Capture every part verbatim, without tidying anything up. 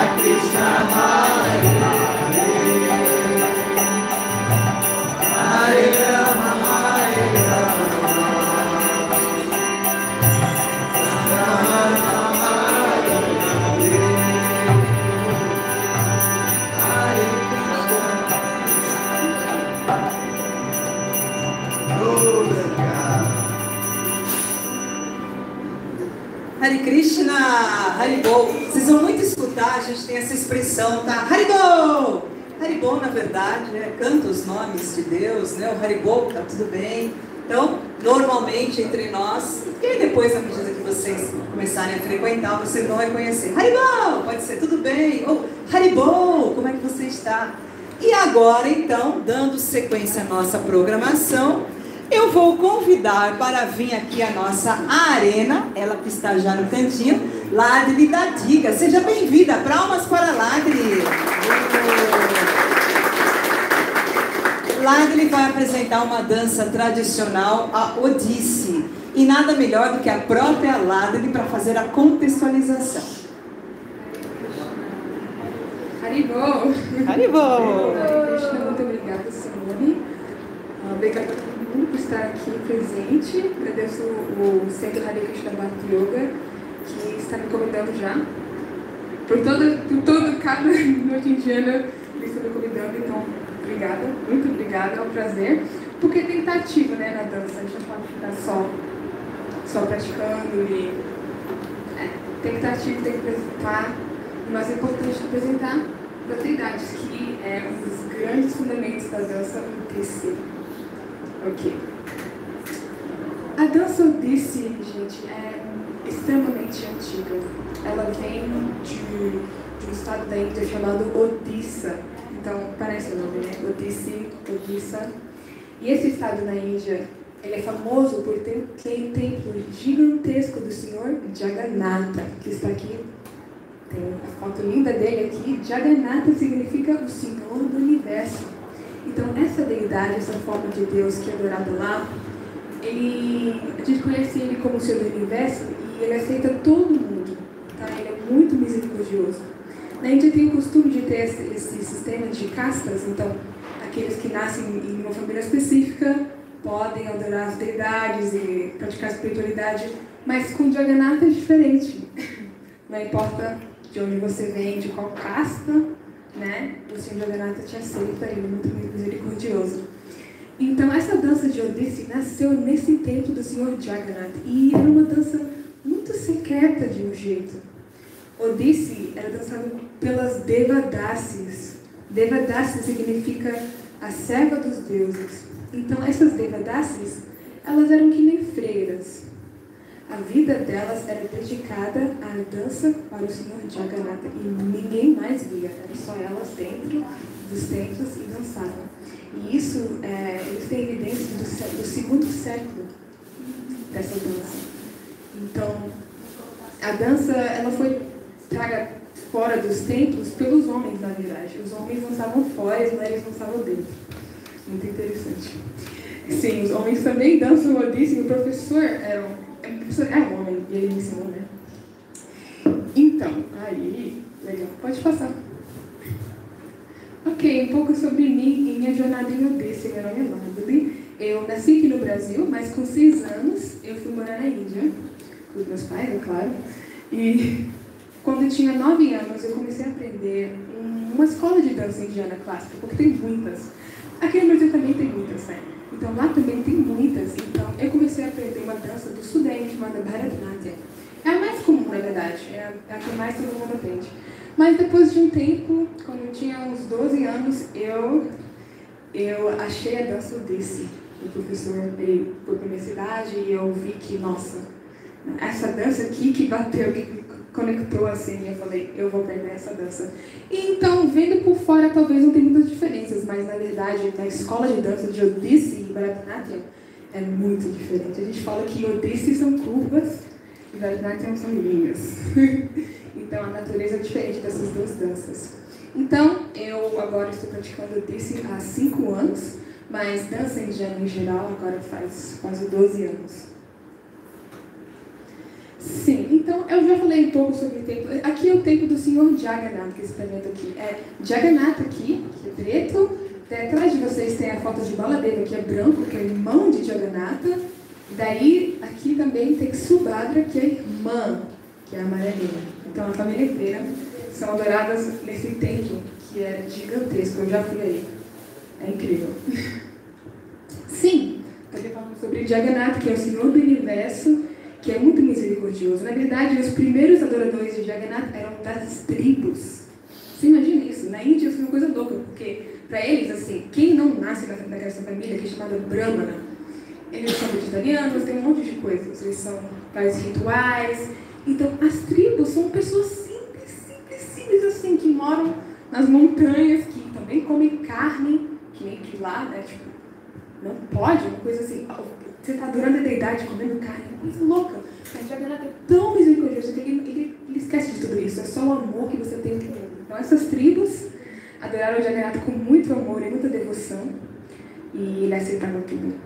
Hare Krishna, Haribol. Vocês vão muito escutar, a gente tem essa expressão, tá? Haribol! Haribol, na verdade, né, canta os nomes de Deus, né? O Haribol, tá tudo bem. Então, normalmente, entre nós, e aí depois, à medida que vocês começarem a frequentar, vocês vão reconhecer. Haribol, pode ser tudo bem. Ou Haribol, como é que você está? E agora, então, dando sequência à nossa programação, eu vou convidar para vir aqui a nossa arena, ela que está já no cantinho, Ladli da Diga. Seja bem-vinda, palmas para Ladli. Ladli vai apresentar uma dança tradicional, a Odissi. E nada melhor do que a própria Ladli para fazer a contextualização. Haribol! Haribol! Muito obrigada, Simone. Obrigada a todo mundo por estar aqui presente. Agradeço o Centro Hare Krishna Bhakti Yoga, que está me convidando já. Por todo, por todo cada noite indiana, eles estão me convidando, então, obrigada, muito obrigada, é um prazer. Porque é tentativa, né, na dança, a gente não pode ficar só, só praticando e... É, tentativa, tem que apresentar, o mais importante é apresentar batidades, que é um dos grandes fundamentos da dança, o T C. Ok. A dança Odissi, gente, é extremamente antiga. Ela vem de, de um estado da Índia chamado Odisha. Então, parece o nome, né? Odissi, Odisha. E esse estado na Índia, ele é famoso por ter um templo gigantesco do Senhor Jagannatha, que está aqui. Tem a foto linda dele aqui. Jagannatha significa o Senhor do Universo. Então, essa deidade, essa forma de Deus que é adorada lá, ele, a gente conhece ele como o Senhor do Universo e ele aceita todo mundo, tá? Ele é muito misericordioso. Na Índia tem o costume de ter esse, esse sistema de castas, então, aqueles que nascem em uma família específica podem adorar as deidades e praticar a espiritualidade, mas com Jagannatha é diferente. Não importa de onde você vem, de qual casta, né? O Senhor Jagannatha te aceita, ele é muito misericordioso. Então, essa dança de Odissi nasceu nesse templo do Senhor Jagannatha e era uma dança muito secreta de um jeito. Odissi era dançada pelas Devadasis. Devadasis significa a serva dos deuses. Então, essas Devadasis, elas eram que nem freiras. A vida delas era dedicada à dança para o Senhor Jagannatha e ninguém mais via, eram só elas dentro dos templos e dançavam. E isso, é, eles têm evidência do, do segundo século dessa dança. Então, a dança ela foi traga fora dos templos pelos homens, na verdade. Os homens dançavam fora e as mulheres dançavam dentro. Muito interessante. Sim, os homens também dançam Odissi. O professor era um É um homem, e ele me ensinou, né? Então, aí, legal, pode passar. Ok, um pouco sobre mim e minha jornada em Odissi. Meu nome é Ladli. Eu nasci aqui no Brasil, mas com seis anos eu fui morar na Índia, com os meus pais, é claro. E quando eu tinha nove anos, eu comecei a aprender uma escola de dança indiana clássica, porque tem muitas. Aqui no Brasil também tem muitas, né? Então, lá também tem muitas. Então, eu comecei a aprender uma dança do Sudeste chamada Bharatanatyam. É a mais comum, na verdade. É a que mais todo mundo aprende. Mas, depois de um tempo, quando eu tinha uns doze anos, eu, eu achei a dança Odissi. O professor veio por minha cidade e eu vi que, nossa, essa dança aqui que bateu, que conectou assim, eu falei, eu vou aprender essa dança. E então, vendo por fora, talvez não tenha muitas diferenças, mas na verdade, na escola de dança de Odissi e Bharatanatyam é muito diferente. A gente fala que Odissi são curvas e Bharatanatyam são linhas. Então, a natureza é diferente dessas duas danças. Então, eu agora estou praticando Odissi há cinco anos, mas dança indiana em geral agora faz quase doze anos. Sim, Então, eu já falei um pouco sobre o templo. Aqui é o templo do Senhor Jagannath, que você está vendo aqui. É Jagannath aqui, que é preto. Atrás de vocês tem a foto de Baladeva, que é branco, que é irmão de Jagannatha. Daí, aqui também tem Subhadra, que é irmã, que é amarelinha. Então, a família inteira são adoradas nesse templo, que é gigantesco. Eu já fui aí. É incrível. Sim, também falamos sobre Jagannath, que é o Senhor do Universo, que é muito misericordioso. Na verdade, os primeiros adoradores de Jagannath eram das tribos. Você imagina isso? Na Índia foi uma coisa louca, porque para eles, assim, quem não nasce naquela família, que é chamada Brahmana, eles são vegetarianos, tem um monte de coisas. Eles são fazem rituais. Então, as tribos são pessoas simples, simples, simples, assim, que moram nas montanhas, que também comem carne, que nem que lá, né? Tipo, não pode, uma coisa assim. Você está adorando a deidade comendo carne, uma coisa louca. Mas Jagannath é tão misericordioso que ele, ele, ele esquece de tudo isso. É só o amor que você tem por ele. Então, essas tribos adoraram Jagannath com muito amor e muita devoção. E ele aceitava tudo.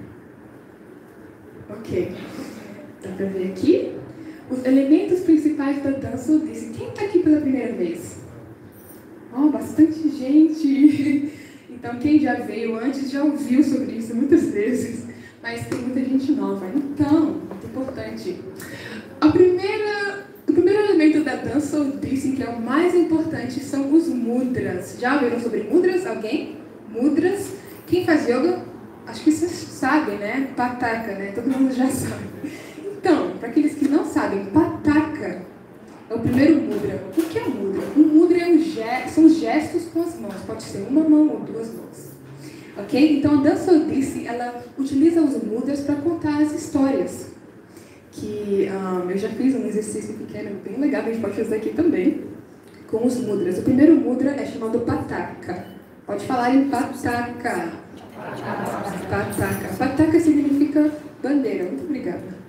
Ok. Dá para ver aqui? Os elementos principais da dança Odissi. Quem está aqui pela primeira vez? Oh, bastante gente. Então, quem já veio antes já ouviu sobre isso muitas vezes. Mas tem muita gente nova. Então, muito importante. A primeira, o primeiro elemento da dança Odissi, que é o mais importante, são os mudras. Já ouviram sobre mudras? Alguém? Mudras. Quem faz yoga? Acho que vocês sabem, né? Pataka, né? Todo mundo já sabe. Então, para aqueles que não sabem, Pataka é o primeiro mudra. O que é mudra? Um mudra é um ge- são gestos com as mãos. Pode ser uma mão ou duas mãos. Ok? Então, a dança Odissi, ela utiliza os mudras para contar as histórias. Que um, eu já fiz um exercício pequeno, bem legal, a gente pode fazer aqui também, com os mudras. O primeiro mudra é chamado Pataka. Pode falar em Pataka. Pataka. Pataka significa bandeira. Muito obrigada.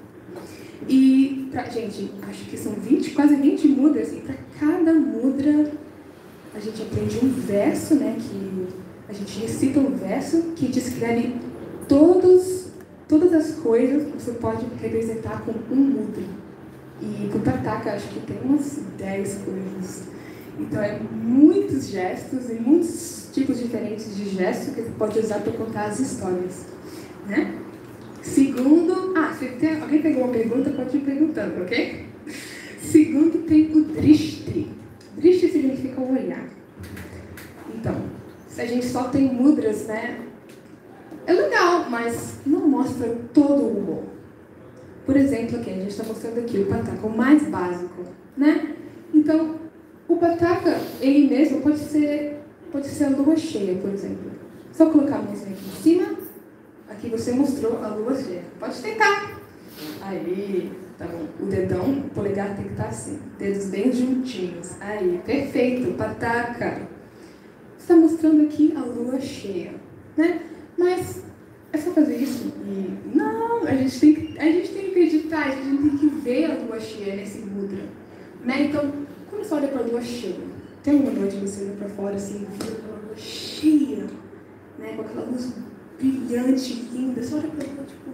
E, pra, gente, acho que são vinte, quase vinte mudras, e para cada mudra a gente aprende um verso, né, que a gente recita um verso que descreve todos, todas as coisas que você pode representar com um mudra. E para o Pataka, acho que tem umas dez coisas. Então, é muitos gestos e muitos tipos diferentes de gestos que você pode usar para contar as histórias, né? Segundo... Ah, se tem, alguém pegou uma pergunta, pode ir perguntando, ok? Segundo, tem o Drishti. Drishti significa o olhar. Então, se a gente só tem mudras, né? É legal, mas não mostra todo o humor. Por exemplo, aqui, a gente está mostrando aqui o Pataka, o mais básico, né? Então, o Pataka, ele mesmo pode ser, pode ser a lua cheia, por exemplo. Só colocar a mãozinha aqui em cima. Aqui você mostrou a lua cheia. Pode tentar. Aí, tá bom. O dedão, o polegar tem que estar assim. Dedos bem juntinhos. Aí, perfeito. Pataka. Você está mostrando aqui a lua cheia, né? Mas é só fazer isso? E não, a gente tem que, a gente tem que acreditar, a gente tem que ver a lua cheia nesse mudra, né? Então, quando você olha para a lua cheia, tem uma noite que você olha para fora assim, vê aquela lua cheia, né? Com aquela luz brilhante, linda, você olha para a lua tipo,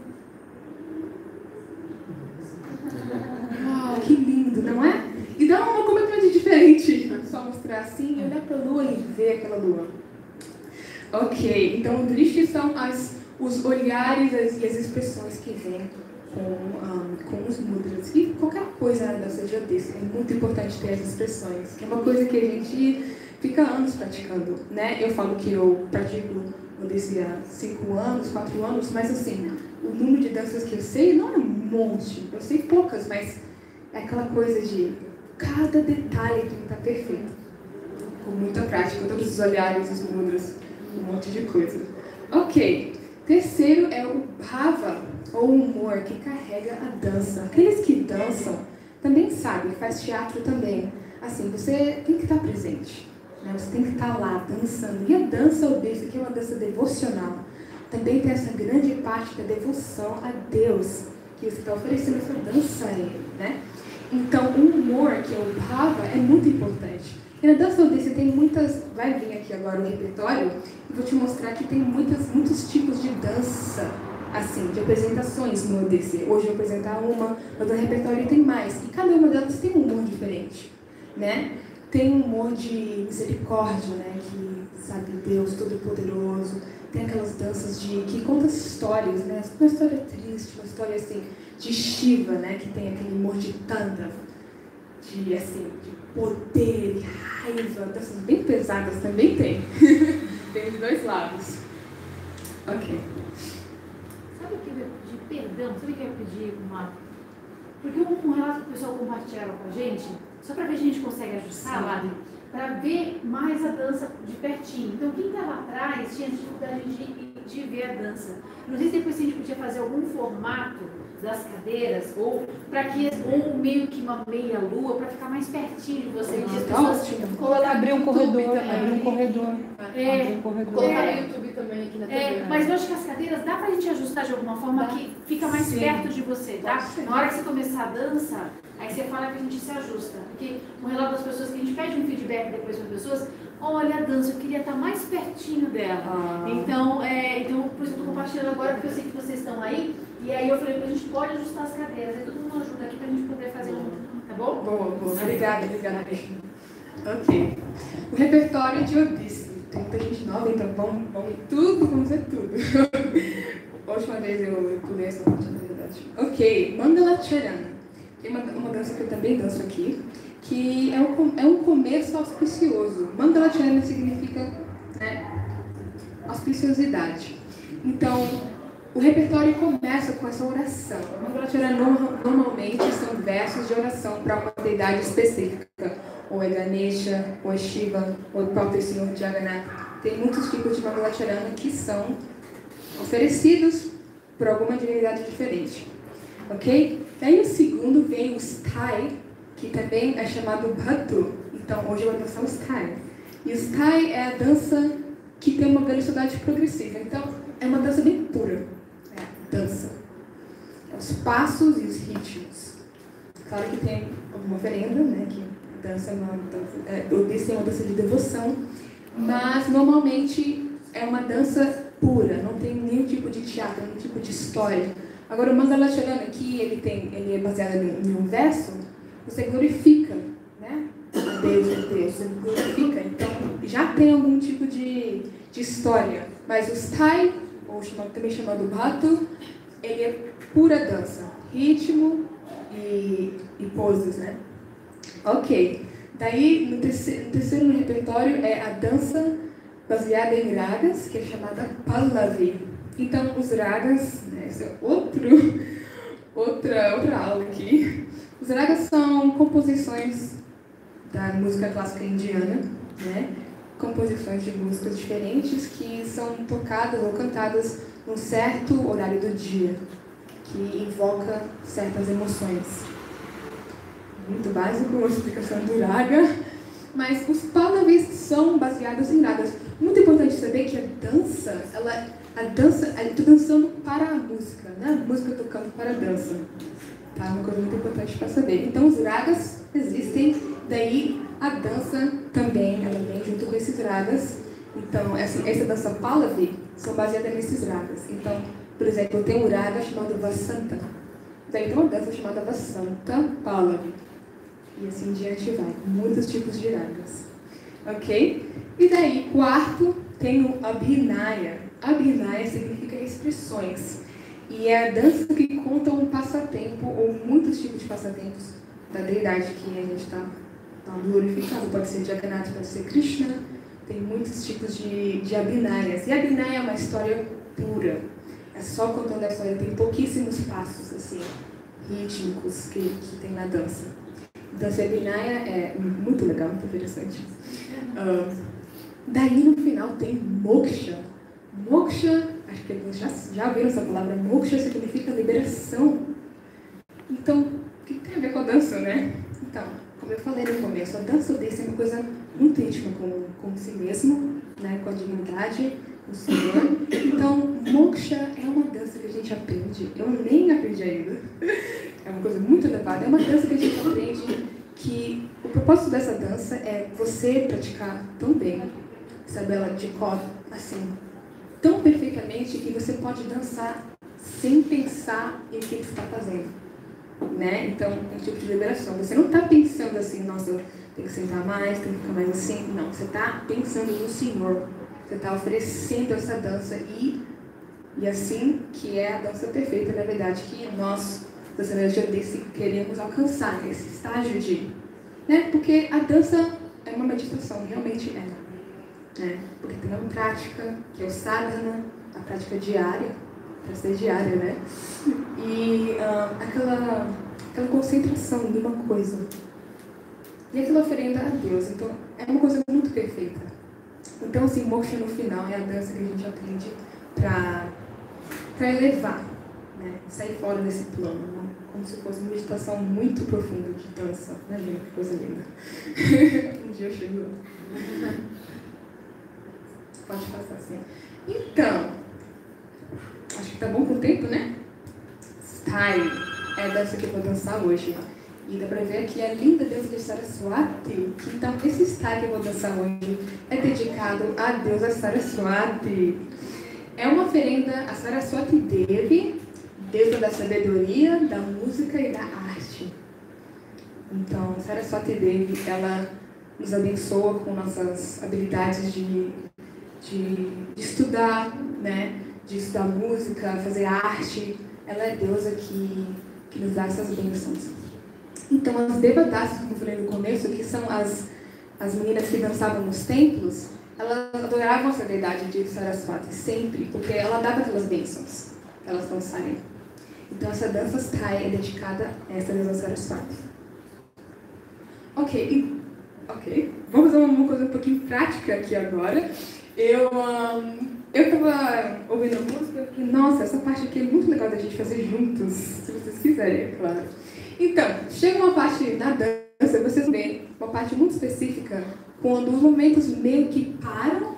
uau, que lindo, não é? E dá uma completamente diferente, só mostrar assim, olhar para a lua e ver aquela lua. Ok, então o Drishti são as, os olhares as, e as expressões que vêm com, um, com os mudras. E qualquer coisa na dança de Odissi, é muito importante ter as expressões, que é uma coisa que a gente fica anos praticando, né? Eu falo que eu pratico Odissi há cinco anos, quatro anos, mas assim, o número de danças que eu sei não é um monte, eu sei poucas, mas é aquela coisa de cada detalhe tem que estar perfeito. Com muita prática, todos os olhares, os mudras, um monte de coisa. Ok. Terceiro é o bhava, ou humor, que carrega a dança. Aqueles que dançam também sabem, faz teatro também. Assim, você tem que estar presente, né? Você tem que estar lá, dançando. E a dança Odissi, que é uma dança devocional, também tem essa grande parte da devoção a Deus, que você está oferecendo essa dança a Ele, né? Então, o humor, que é o bhava, é muito importante. E na dança Odissi tem muitas... Vai vir aqui agora o repertório e vou te mostrar que tem muitas, muitos tipos de dança assim, de apresentações no O D C. Hoje eu vou apresentar uma, mas no repertório tem mais. E cada uma delas tem um humor diferente, né? Tem um humor de misericórdia, né? Que, sabe, Deus Todo-Poderoso. Tem aquelas danças de, que contam histórias, né? Uma história triste, uma história, assim, de Shiva, né? Que tem aquele humor de Tanda, de, assim, de poder e raiva. Danças bem pesadas também tem. Tem de dois lados. Ok. Sabe o que eu ia pedir perdão? Sabe o que eu ia pedir uma... Porque um, um relato que o pessoal compartilharam com a gente, só para ver se a gente consegue ajustar lá, para ver mais a dança de pertinho. Então, quem estava atrás tinha dificuldade de, de ver a dança. Não sei se depois a gente podia fazer algum formato das cadeiras, ou para que ou meio que uma meia lua, para ficar mais pertinho de vocês. Ah, as tá pessoas ótimo. Abrir um corredor, abrir um corredor. É, abrir um corredor. Colocar É. no YouTube também aqui na T V. É, mas eu acho que as cadeiras dá pra gente ajustar de alguma forma Dá. que fica mais Sim. perto de você, tá? Pode ser. Na hora que você começar a dança, aí você fala que a gente se ajusta. Porque o relato das pessoas, que a gente pede um feedback depois para as pessoas, olha a dança, eu queria estar mais pertinho dela. Ah. Então, é, então, por isso que eu tô compartilhando agora, porque eu sei que vocês estão aí. E aí eu falei que a gente pode ajustar as cadeiras. Aí todo mundo ajuda aqui pra gente poder fazer um, tá bom? Boa, boa. Obrigada, obrigada. Ok. O repertório de Odisseia. Tem muita gente nova, então vamos, vamos tudo, vamos ver tudo. A última vez eu, eu pulei essa parte, na verdade. Ok, Mangala Charan. Tem uma, uma dança que eu também danço aqui, que é um, é um começo auspicioso. Mangala Charan significa, né, auspiciosidade. Então, o repertório começa com essa oração. O Mangala Charan normalmente são versos de oração para uma deidade específica. Ou é Ganesha, ou é Shiva, ou o próprio Senhor Jagannath. Tem muitos tipos de Mangala Charan que são oferecidos por alguma divindade diferente. Ok? Daí o segundo vem o Sthai, que também é chamado Bhatu. Então hoje eu vou dançar o Sthai. E o Sthai é a dança que tem uma velocidade progressiva. Então é uma dança bem pura. É dança. É os passos e os ritmos. Claro que tem alguma oferenda, né? Que dança é uma dança, é, Odisseia é uma dança de devoção, mas normalmente é uma dança pura, não tem nenhum tipo de teatro, nenhum tipo de história. Agora o Mangala Charan aqui, ele, tem, ele é baseado em, em um verso, você glorifica, né? A Deus, a Deus, você glorifica, então já tem algum tipo de, de história. Mas o Sthai, ou chamado, também chamado Bhatu, ele é pura dança, ritmo e, e poses, né? Ok. Daí, no terceiro, no terceiro no repertório é a dança baseada em ragas, que é chamada Pallavi. Então, os ragas, né, esse é outro, outra, outra aula aqui. Os ragas são composições da música clássica indiana, né? Composições de músicas diferentes que são tocadas ou cantadas num certo horário do dia, que invoca certas emoções. Muito básico, uma explicação do raga, mas os pallavis são baseados em ragas. Muito importante saber que a dança, ela, a dança, eu estou dançando para a música, né? A música tocando para a dança. Tá? Uma coisa muito importante para saber. Então, os ragas existem, daí a dança também, ela vem junto com esses ragas. Então, essa, essa dança pallavi são baseadas nesses ragas. Então, por exemplo, eu tenho um raga chamado Vasanta. Daí tem uma dança chamada Vasanta Pallavi. E assim em diante vai, muitos tipos de ragas. Ok? E daí, quarto, tem o Abhinaya. Abhinaya significa expressões. E é a dança que conta um passatempo, ou muitos tipos de passatempos da deidade que a gente está tá glorificando. Pode ser Jagannath, pode ser Krishna. Tem muitos tipos de, de Abhinayas. E Abhinaya é uma história pura. É só contando a história. Tem pouquíssimos passos, assim, rítmicos que, que tem na dança. Dança Abhinaya é muito legal, muito interessante. Uh, daí no final tem Moksha. Moksha, acho que alguns já, já viram essa palavra. Moksha significa liberação. Então, o que tem a ver com a dança, né? Então, como eu falei no começo, a dança Odisseia é uma coisa muito íntima com, com si mesmo, né? Com a divindade, o Senhor. Então, Moksha é uma dança que a gente aprende. Eu nem aprendi ainda. É uma coisa muito elevada. É uma dança que a gente aprende que o propósito dessa dança é você praticar tão bem, sabe ela de cor, assim, tão perfeitamente que você pode dançar sem pensar em o que você está fazendo. Né? Então, é um tipo de liberação. Você não está pensando assim, nossa, eu tenho que sentar mais, tenho que ficar mais assim. Não, você está pensando no Senhor. Você está oferecendo essa dança e, e assim que é a dança perfeita, na verdade, que nós, dançadores de desse, queremos alcançar esse estágio de... Né? Porque a dança é uma meditação, realmente é. Né? Porque tem uma prática, que é o sadhana, a prática diária, para ser diária, né? E uh, aquela, aquela concentração em uma coisa. E aquela oferenda a Deus. Então, é uma coisa muito perfeita. Então, assim, moksha no final é a dança que a gente aprende para para elevar, né? Sair fora desse plano, né? Como se fosse uma meditação muito profunda de dança. Imagina que coisa linda. Um dia chegou. Pode passar assim. Então, acho que tá bom com o tempo, né? Stai é a dança que eu vou dançar hoje. E dá pra ver aqui a linda dança de Saraswati. Então, esse Stai que eu vou dançar hoje é dedicado a deusa Saraswati. É uma oferenda a Saraswati Devi, deusa da sabedoria, da música e da arte. Então, Saraswati Devi, ela nos abençoa com nossas habilidades de, de, de estudar, né? De estudar música, fazer arte. Ela é deusa que, que nos dá essas bênçãos. Então, as devatas, como eu falei no começo, que são as, as meninas que dançavam nos templos, elas adoravam essa deidade de Saraswati sempre, porque ela dava aquelas bênçãos que elas dançarem. Então, essa dança Stai é dedicada a essa deusa Saraswati. Ok, e, ok. Vamos fazer uma coisa um pouquinho prática aqui agora. Eu... Um, Eu estava ouvindo a música e fiquei, nossa, essa parte aqui é muito legal da gente fazer juntos, se vocês quiserem, é claro. Então, chega uma parte da dança, vocês veem uma parte muito específica, quando os momentos meio que param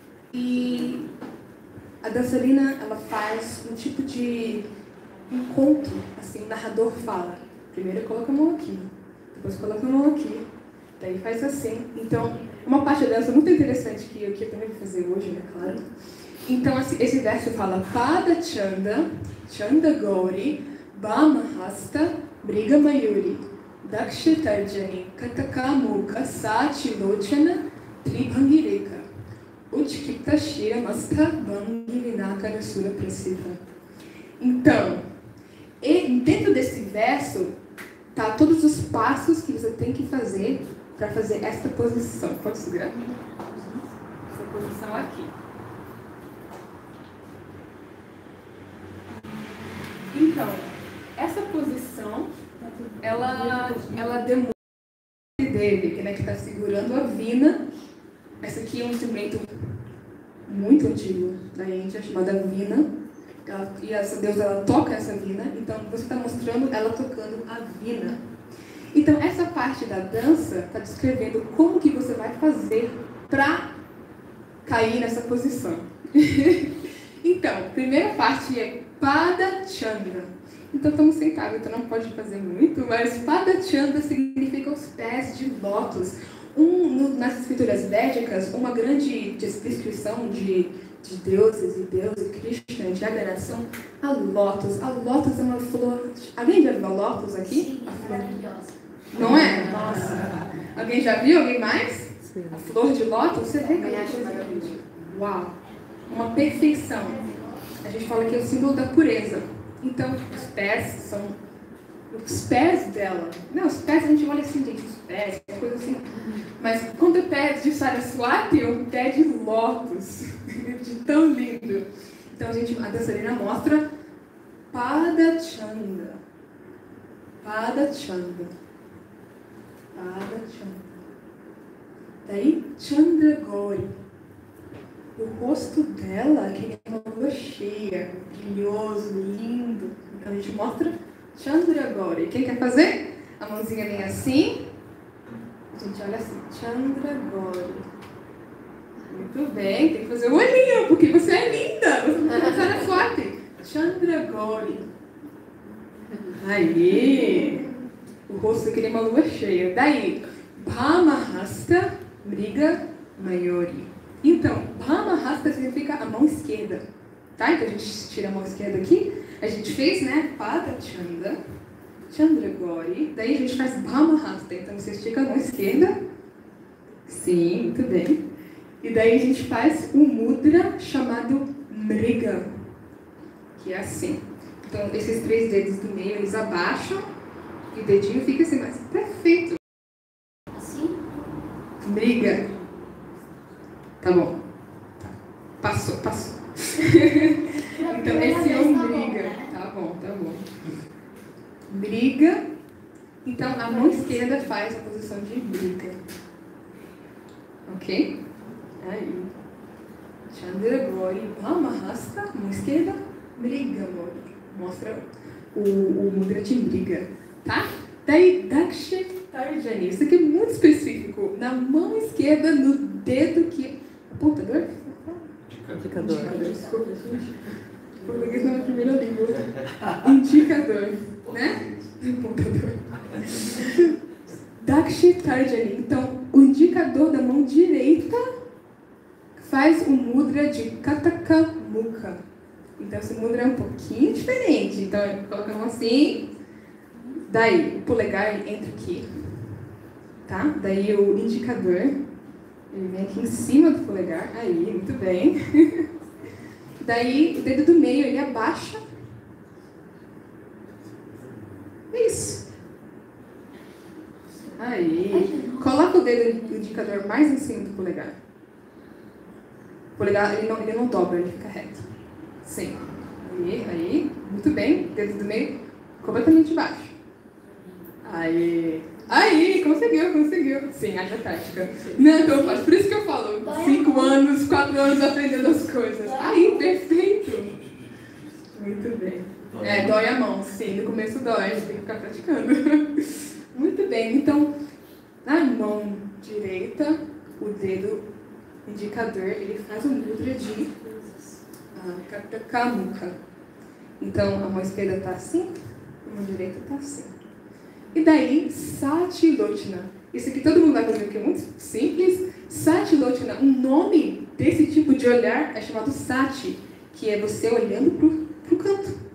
e a dançarina, ela faz um tipo de encontro, assim, o narrador fala, primeiro coloca a mão aqui, depois coloca a mão aqui, daí faz assim. Então, uma parte da dança muito interessante que eu, que eu também vou fazer hoje, né, claro. Então, esse verso fala Pada Chanda, Chanda Gauri, Bhamahasta, Briga Mayuri, Dakshitarjani, Katakamuka, Sati Lochana, Tribhangireka, Utkita Shira Masta, Bhangivinaka Rasura Prasiva. Então, e dentro desse verso, tá todos os passos que você tem que fazer para fazer esta posição. Pode segurar? Essa posição aqui. Então, essa posição, ela, ela demonstra dele, né, que está segurando a vina. Essa aqui é um instrumento muito antigo da Índia, chamada vina. Ela, e essa deusa, ela toca essa vina, então você está mostrando ela tocando a vina. Então, essa parte da dança está descrevendo como que você vai fazer para cair nessa posição. Então, a primeira parte é Pada Chanda. Então, estamos sentados, então não pode fazer muito, mas Pada Chanda significa os pés de lótus. Um, no, nas escrituras védicas, uma grande descrição de, de deuses e deuses, Krishna, de adoração a lótus. A lótus é uma flor... Alguém já viu a lótus aqui? Sim, maravilhosa. Não é? Nossa. Alguém já viu? Alguém mais? Sim. A flor de lótus? Você vê que é maravilhosa. Uau! Uma perfeição. A gente fala que é o símbolo da pureza. Então, os pés são os pés dela. Não, os pés a gente olha assim, gente, os pés, coisa assim. Mas quando é pé de Saraswati, é um pé de lótus. De tão lindo. Então, a, gente, a dançarina mostra Pada Chanda. Pada Chanda. Pada Chanda. Daí, Chandra Gauri. O rosto dela, que é uma lua cheia, brilhoso, lindo. Então a gente mostra Chandra Gauri. Quem quer fazer? A mãozinha vem assim. A gente olha assim, Chandra Gauri. Muito bem, tem que fazer o olhinho, porque você é linda. Você é forte. Chandra Gauri. Aí. O rosto aqui é uma lua cheia. Daí, Bhamahasta, Briga Mayuri. Então, Bhamahasta significa a mão esquerda, tá? Então a gente tira a mão esquerda aqui. A gente fez, né? Pada Chanda, Chandra Gauri. Daí a gente faz Brahmahasta. Então você estica a mão esquerda. Sim, muito bem. E daí a gente faz um mudra chamado Mriga, que é assim. Então esses três dedos do meio eles abaixam e o dedinho fica assim, mas perfeito. Assim? Mriga. Tá bom. Tá. Passou, passou. Então esse é o Mriga. Tá bom, tá bom. Mriga. Então a mão esquerda faz a posição de Mriga. Ok? Aí. Chandra Gauri Brahmahasta, mão esquerda, Mriga Gauri. Mostra o, o mudra de Mriga. Tá? Daí Daksha Tarjani. Isso aqui é muito específico. Na mão esquerda, no dedo que. Apontador? Indicador. Indicador, desculpa, gente. Português não é a primeira língua. Indicador, né? Apontador. Daksha Tarjani. Então, o indicador da mão direita faz o mudra de Kataka Mukha. Então, esse mudra é um pouquinho diferente. Então, coloca a mão assim. Daí, o polegar entra aqui. Tá? Daí, o indicador ele vem aqui em cima do polegar. Aí, muito bem. Daí, o dedo do meio, ele abaixa. Isso. Aí, coloca o dedo do indicador mais em cima do polegar. O polegar, ele não, ele não dobra, ele fica reto. Sim. Aí, aí, muito bem. Dedo do meio, completamente baixo. Aí, aí, conseguiu, conseguiu. Sim, haja prática. Não, então eu faço, por isso que eu falo, cinco anos, quatro anos aprendendo as coisas. Aí, perfeito. Muito bem. É, dói a mão, sim, no começo dói, a gente tem que ficar praticando. Muito bem, então, na mão direita, o dedo indicador, ele faz um mudra de ah, Kataka Mukha. Então, a mão esquerda está assim, a mão direita está assim. E daí, Sati Lochana. Isso aqui todo mundo vai fazer, porque é muito simples. Sati Lochana, um nome desse tipo de olhar é chamado Sati, que é você olhando para o canto.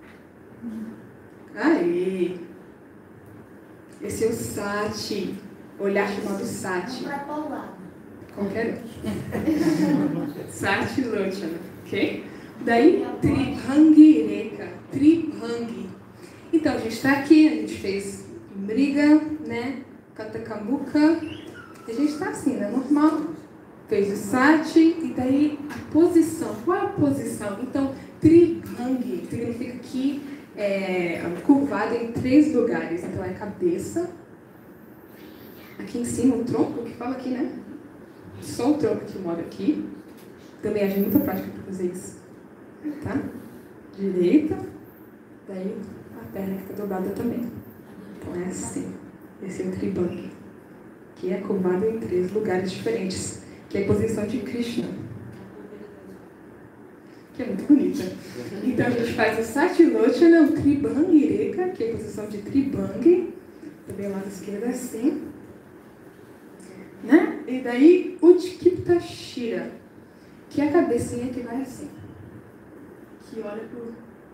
Aí. Esse é o Sati, olhar chamado Sati. Para qual lado? Qualquer um. Sati Lochana, ok? Daí, Tribhangi Reka. Tribhangi. Então, a gente está aqui, a gente fez Mriga, né? Kataka Mukha. A gente está assim, né? Normal. Fez o Sati e daí a posição. Qual é a posição? Então, Tribhangi significa que é curvado em três lugares. Então, é a cabeça. Aqui em cima, o tronco, que fala aqui, né? Só o tronco que mora aqui. Também haja muita prática para fazer isso. Tá? Direita. Daí, a perna que está dobrada também. Então, é assim. Esse é o Tribhangi. Que é curvado em três lugares diferentes. Que é a posição de Krishna. Que é muito bonita. Então, a gente faz o Sati Lochana, o Tribhangi Reka, que é a posição de Tribhangi. Também lado esquerdo é assim. Né? E daí, Utkipta Shira, que é a cabecinha que vai assim. Que olha pro...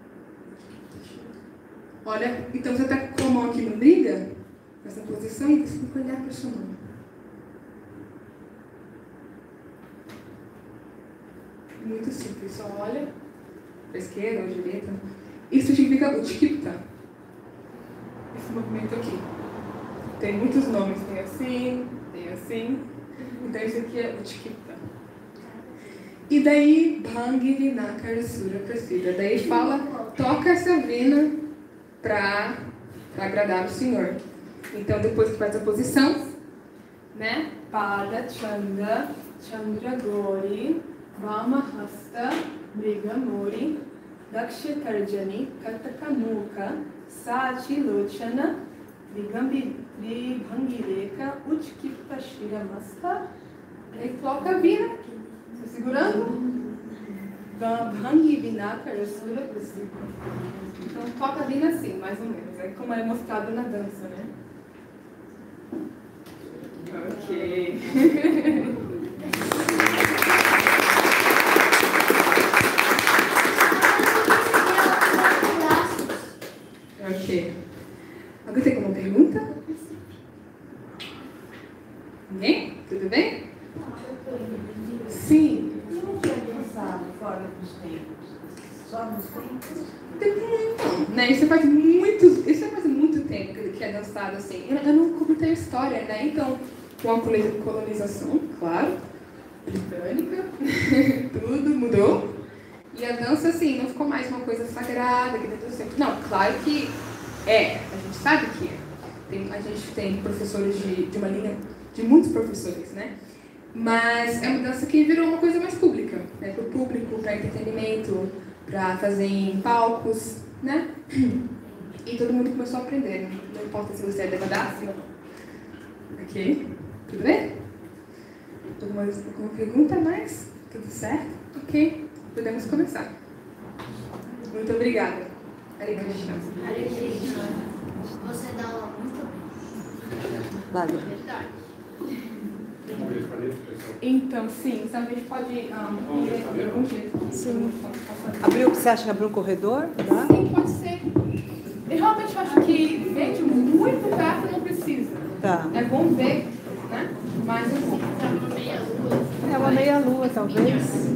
Olha, então você está com a mão aqui no Mriga, nessa posição, e você tem que olhar para a sua mão. Muito simples, só olha para a esquerda ou à direita. Isso significa Utkipta. Esse movimento aqui. Tem muitos nomes, tem assim, tem assim. Então isso aqui é Utkipta. E daí, Bhangi Vinakara Sura Prasida. Daí fala, toca essa vina para agradar o Senhor. Então, depois que faz a posição, né? Pada Chanda, Chandra Gauri, Brahmahasta, Mriga Gauri, Daksha Tarjani, Kataka Mukha, Sati Lochana, Tribhangi Reka, Utkipta Shira Masta. Aí coloca a vina, tá segurando? Bhangi Vinakara Sura Prasida. Então, toca a vina assim, mais ou menos. É como é mostrado na dança, né? Ok. Sim. E não quer dançar fora dos tempos? Só nos tempos? Né? Isso faz muito, isso faz muito tempo que é dançado assim. Eu, eu não contei a história, né? Então, com a colonização, claro, britânica, tudo mudou. E a dança, assim, não ficou mais uma coisa sagrada que dentro do centro. Não, claro que é, a gente sabe que é. Tem, a gente tem professores de, de uma linha, de muitos professores, né? Mas é uma dança que virou uma coisa mais pública, né? Para o público, para entretenimento, para fazer em palcos, né? E todo mundo começou a aprender, né? Não importa se você é devagar, se não. Ok? Tudo bem? Alguma, alguma pergunta mais? Tudo certo? Ok? Podemos começar. Muito obrigada. Hare Krishna. Hare Krishna. Você dá aula muito bem. Vale. Verdade. Então, sim, então a gente pode um, ir de algum jeito. Sim. Abriu, você acha que abriu um corredor? Tá? Sim, pode ser. Eu realmente acho que ver de muito perto não precisa. Tá. É bom ver, né? Mas assim. É uma meia-lua, talvez.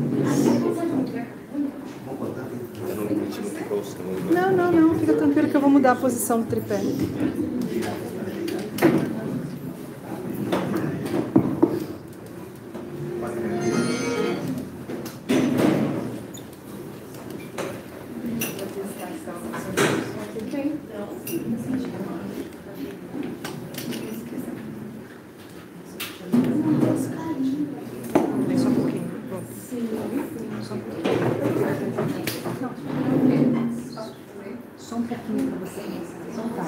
Não, não, não. Fica tranquilo que eu vou mudar a posição do tripé. Só um pouquinho. Só um pouquinho. Só um pouquinho para você. Só um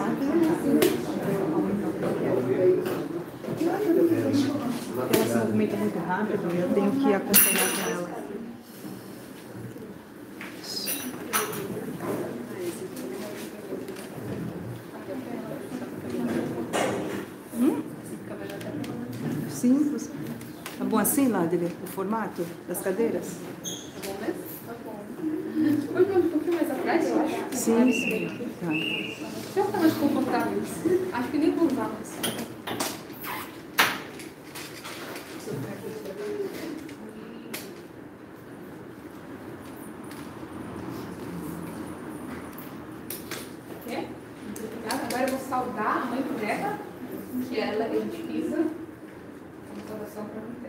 pouquinho. Ela se movimenta muito rápido e eu tenho que acompanhar com ela. Hum? Sim. Tá bom assim, Ladele, o formato das cadeiras? Tá bom mesmo? Tá bom. Pode um pouquinho mais atrás, eu acho. Sim, sim. Tá. Já está mais confortável. Acho que nem vou usar mais. Ok? Obrigada. Agora eu vou saudar a mãe do Débora, que ela é difícil. Uma saudação para mim.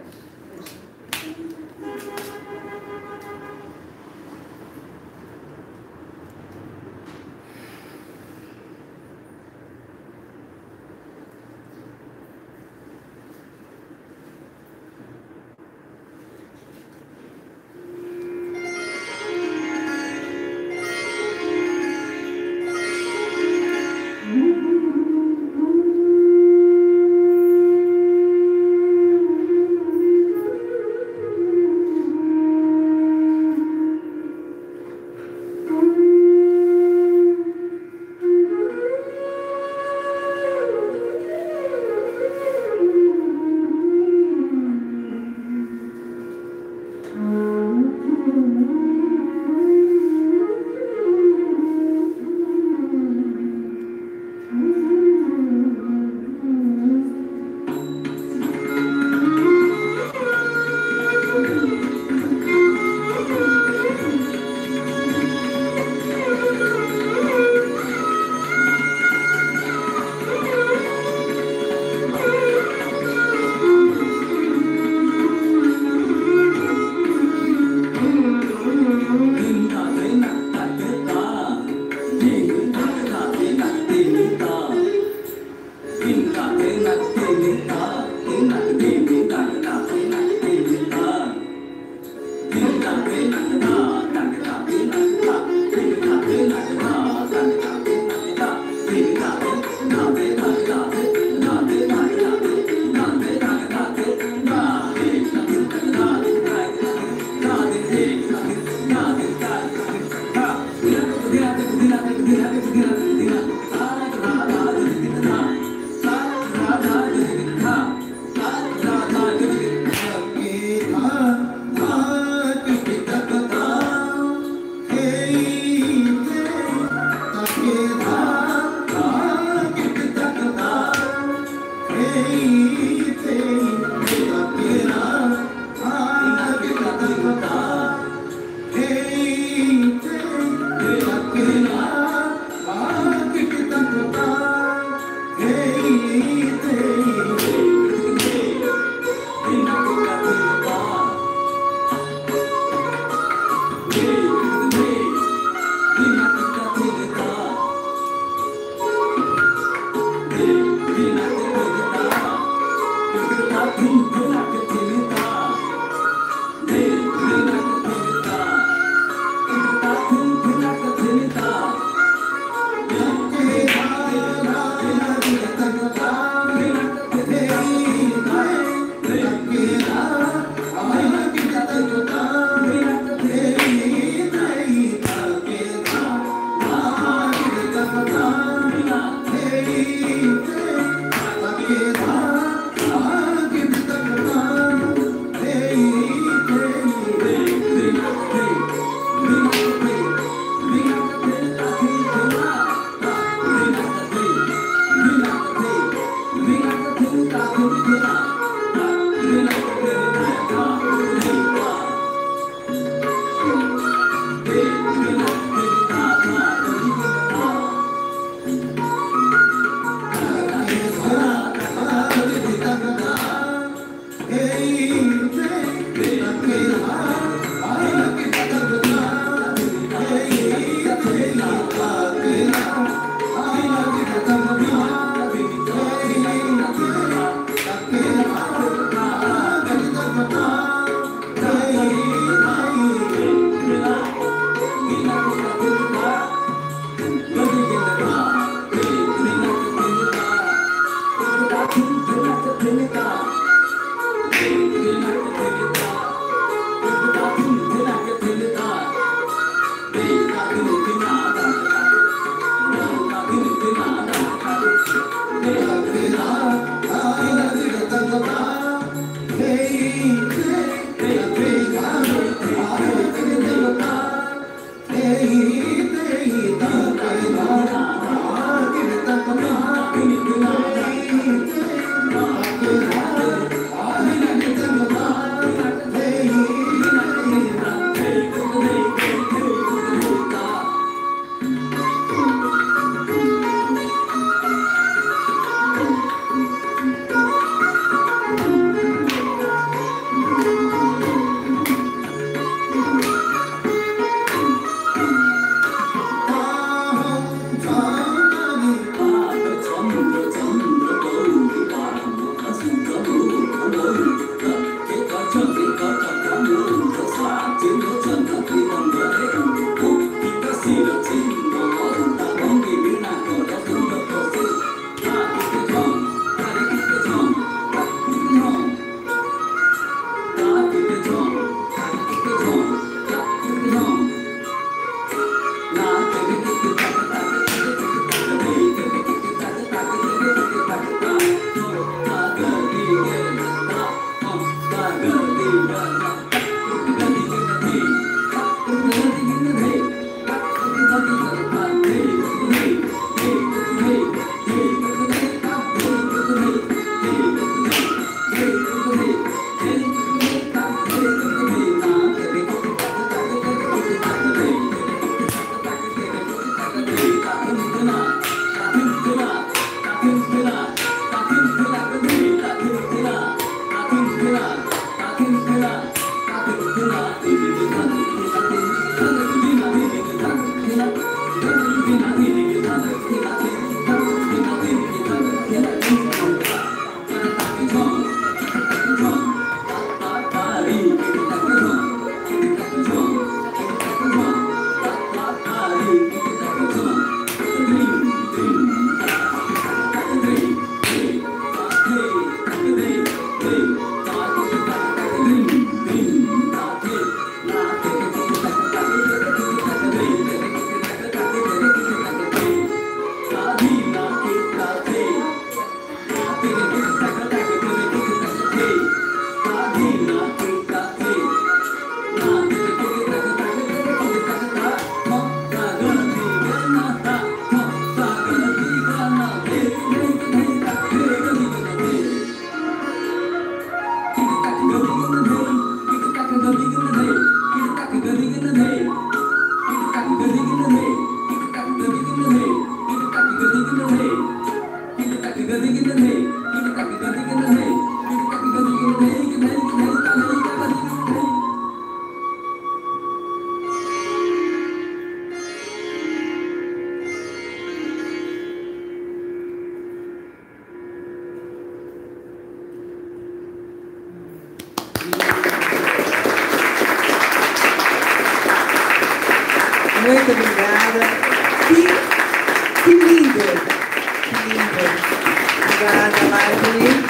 Muito obrigada. Que, que lindo. Que lindo. Obrigada, Marli.